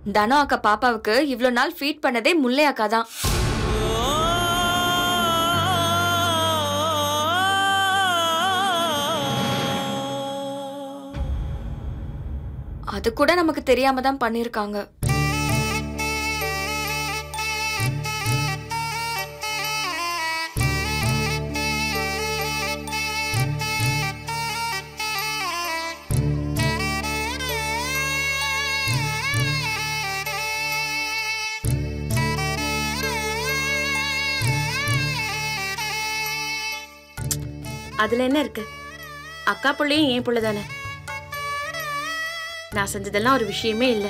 தனோ அக்கா பாப்பாவுக்கு இவ்ளோ நாள் ஃபீட் பண்ணதே முல்லை அக்கா தான். அது கூட நமக்கு தெரியாம தான் பண்ணிருக்காங்க. அதுல என்ன இருக்கு? அக்கா புள்ளையும் ஏன் புள்ள தானே. நான் செஞ்சதெல்லாம் ஒரு விஷயமே இல்லை.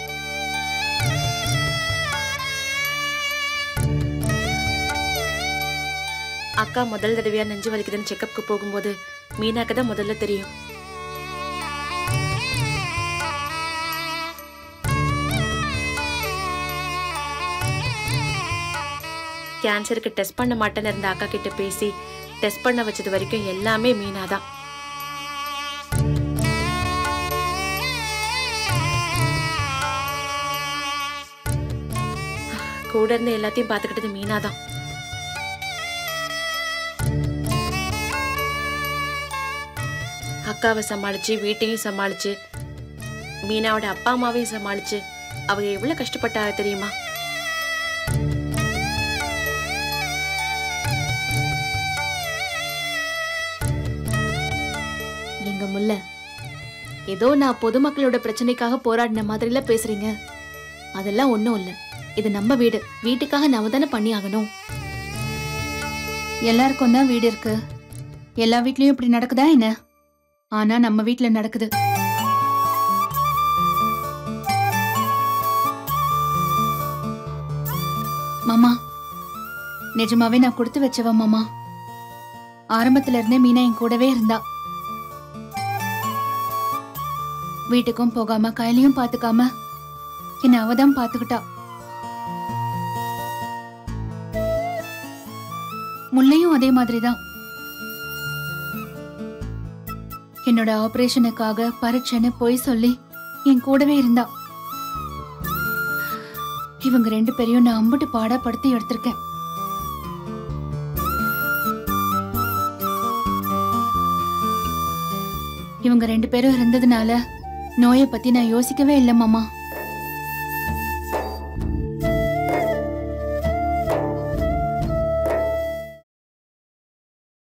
அக்கா முதல் தடவையா நெஞ்சு வலிக்குதுன்னு செக்கப்க்கு போகும்போது மீனாக்கு தான் முதல்ல தெரியும். கேன்சருக்கு டெஸ்ட் பண்ண மாட்டேன்னு இருந்த அக்கா கிட்ட பேசி டெஸ்ட் பண்ண வச்சது வரைக்கும் எல்லாமே மீனாதான். கூட இருந்து எல்லாத்தையும் பாத்துக்கிட்டது மீனாதான். அக்காவை சமாளிச்சு வீட்டையும் சமாளிச்சு மீனாவோட அப்பா அம்மாவையும் சமாளிச்சு அவங்க எவ்வளவு கஷ்டப்பட்டாங்க தெரியுமா? எங்க முல்ல ஏதோ நான் பொதுமக்களோட பிரச்சனைக்காக போராடின மாதிரில பேசுறீங்க. அதெல்லாம் ஒண்ணும் இல்ல. இது நம்ம வீடு. வீட்டுக்காக நாம தானே பண்ணி ஆகணும். எல்லாருக்கும் தான் வீடு இருக்கு. எல்லா வீட்லயும் இப்படி நடக்குதா என்ன? ஆனா நம்ம வீட்ல நடக்குது. மாமா, நிஜமாவே நான் கொடுத்து வச்சவ மாமா. ஆரம்பத்துல இருந்தே மீனா என் கூடவே இருந்தா. வீட்டுக்கும் போகாம கையிலையும் பாத்துக்காம என்ன அவதான் பாத்துக்கிட்டா. முல்லையும் அதே மாதிரிதான். என்னோட ஆபரேஷனுக்காக பரீட்சைன்னு போய் சொல்லி என் கூடவே இருந்தா. இவங்க ரெண்டு பேரையும் நான் அம்புட்டு பாடப்படுத்தி எடுத்திருக்கேன். இவங்க ரெண்டு பேரும் இருந்ததுனால நோயை பத்தி நான் யோசிக்கவே இல்லை மாமா.